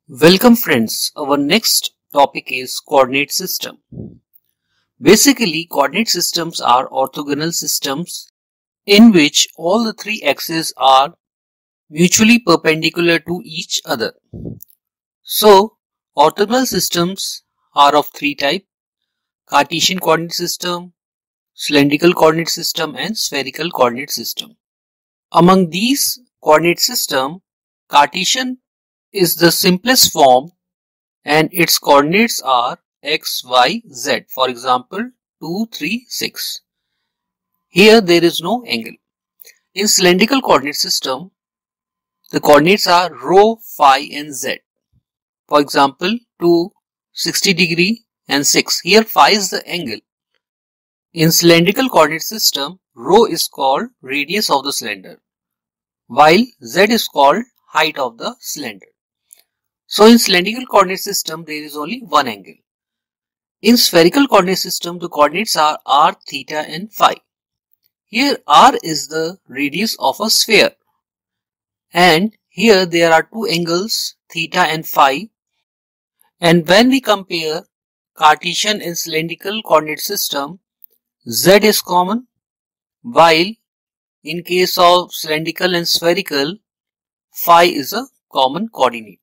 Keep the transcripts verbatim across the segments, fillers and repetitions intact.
Welcome friends, our next topic is coordinate system. Basically, coordinate systems are orthogonal systems in which all the three axes are mutually perpendicular to each other. So, orthogonal systems are of three types: Cartesian coordinate system, cylindrical coordinate system and spherical coordinate system. Among these coordinate systems, Cartesian is the simplest form and its coordinates are x, y, z. For example, two, three, six. Here there is no angle. In cylindrical coordinate system, the coordinates are rho, phi and z. For example, two, sixty degree and six. Here phi is the angle. In cylindrical coordinate system, rho is called radius of the cylinder, while z is called height of the cylinder. So in cylindrical coordinate system, there is only one angle. In spherical coordinate system, the coordinates are r, theta and phi. Here r is the radius of a sphere and here there are two angles theta and phi, and when we compare Cartesian and cylindrical coordinate system, z is common, while in case of cylindrical and spherical, phi is a common coordinate.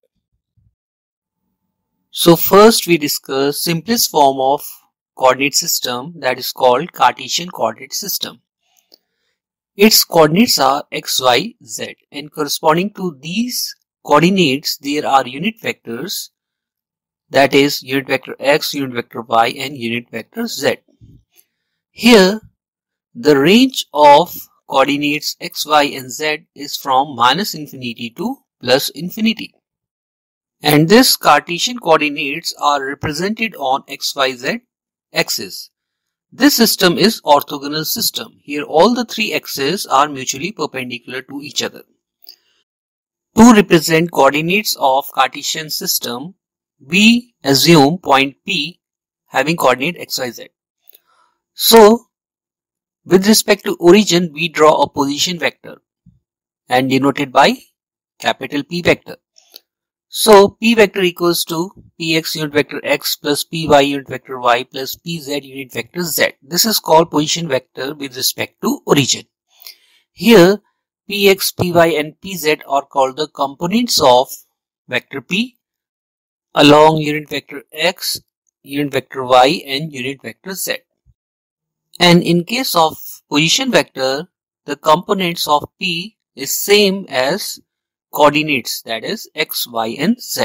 So first we discuss simplest form of coordinate system, that is called Cartesian coordinate system. Its coordinates are x, y, z, and corresponding to these coordinates there are unit vectors, that is unit vector x, unit vector y and unit vector z. Here the range of coordinates x, y and z is from minus infinity to plus infinity. And this Cartesian coordinates are represented on x, y, z axis. This system is orthogonal system. Here all the three axes are mutually perpendicular to each other. To represent coordinates of Cartesian system, we assume point P having coordinate x, y, z. So, with respect to origin, we draw a position vector and denoted by capital P vector. So, P vector equals to Px unit vector x plus Py unit vector y plus Pz unit vector z. This is called position vector with respect to origin. Here, Px, Py and Pz are called the components of vector P along unit vector x, unit vector y and unit vector z. And in case of position vector, the components of P is same as coordinates, that is x, y and z.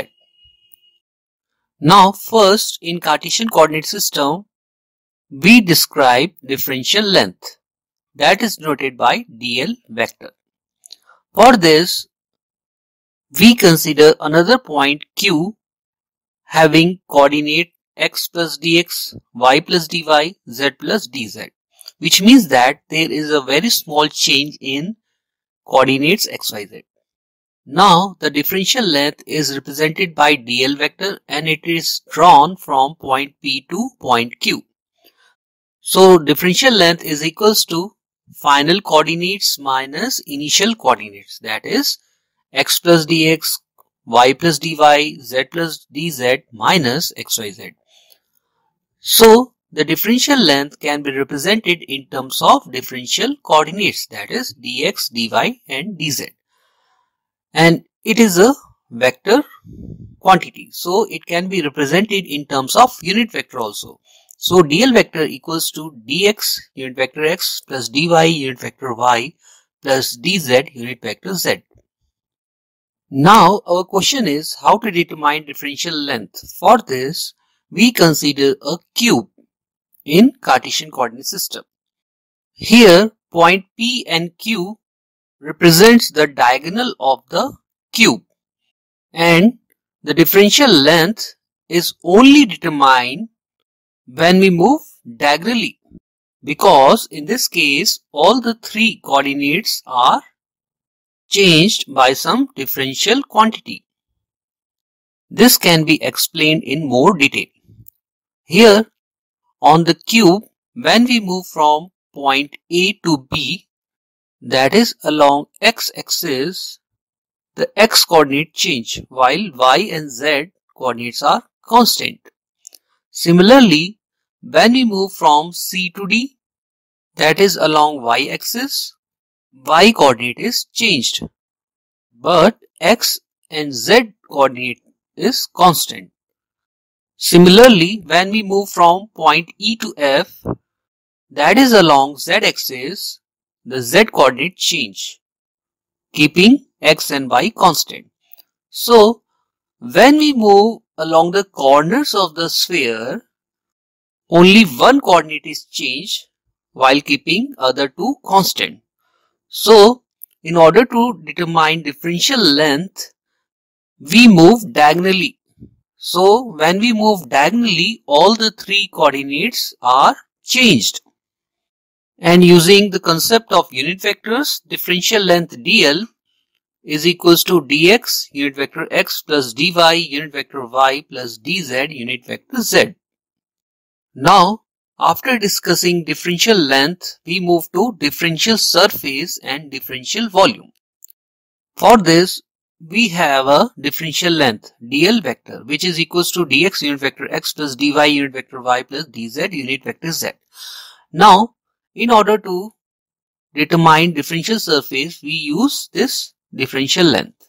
Now first in Cartesian coordinate system, we describe differential length, that is denoted by dl vector. For this, we consider another point Q having coordinate x plus dx, y plus dy, z plus dz, which means that there is a very small change in coordinates x, y, z. Now the differential length is represented by dl vector and it is drawn from point P to point Q. So differential length is equals to final coordinates minus initial coordinates, that is x plus dx, y plus dy, z plus dz minus xyz. So the differential length can be represented in terms of differential coordinates, that is dx, dy and dz. And it is a vector quantity, so it can be represented in terms of unit vector also. So dl vector equals to dx unit vector x plus dy unit vector y plus dz unit vector z. Now our question is how to determine differential length. For this, we consider a cube in Cartesian coordinate system. Here point P and Q represents the diagonal of the cube, and the differential length is only determined when we move diagonally, because in this case all the three coordinates are changed by some differential quantity. This can be explained in more detail. Here on the cube, when we move from point A to B, that is along x-axis, the x coordinate change while y and z coordinates are constant. Similarly, when we move from C to D, that is along y-axis, y coordinate is changed, but x and z coordinate is constant. Similarly, when we move from point E to F, that is along z-axis, the z coordinate change, keeping x and y constant. So, when we move along the corners of the sphere, only one coordinate is changed while keeping other two constant. So, in order to determine differential length, we move diagonally. So, when we move diagonally, all the three coordinates are changed. And using the concept of unit vectors, differential length dl is equals to dx unit vector x plus dy unit vector y plus dz unit vector z. Now, after discussing differential length, we move to differential surface and differential volume. For this, we have a differential length dl vector which is equals to dx unit vector x plus dy unit vector y plus dz unit vector z. Now, in order to determine differential surface, we use this differential length.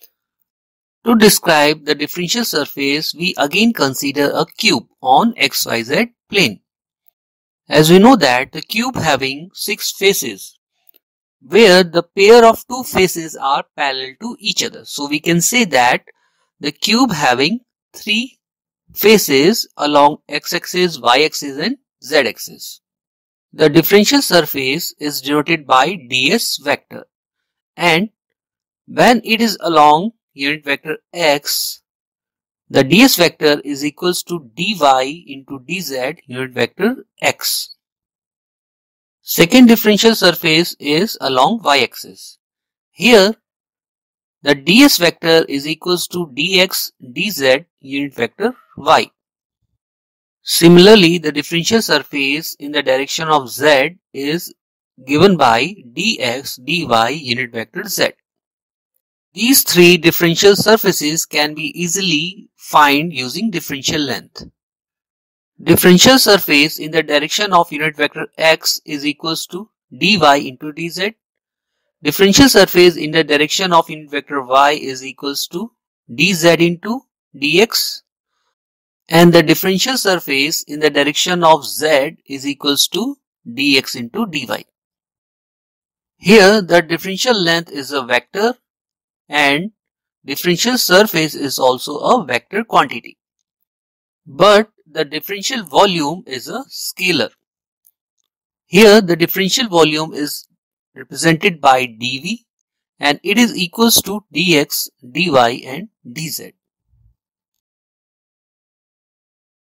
To describe the differential surface, we again consider a cube on X Y Z plane. As we know that the cube having six faces, where the pair of two faces are parallel to each other. So we can say that the cube having three faces along x-axis, y-axis and z-axis. The differential surface is denoted by ds vector, and when it is along unit vector x, the ds vector is equals to dy into dz unit vector x. Second differential surface is along y-axis. Here, the ds vector is equals to dx dz unit vector y. Similarly, the differential surface in the direction of z is given by dx dy unit vector z. These three differential surfaces can be easily found using differential length. Differential surface in the direction of unit vector x is equals to dy into dz. Differential surface in the direction of unit vector y is equals to dz into dx. And the differential surface in the direction of z is equals to dx into dy. Here the differential length is a vector and differential surface is also a vector quantity. But the differential volume is a scalar. Here the differential volume is represented by dv and it is equals to dx, dy and dz.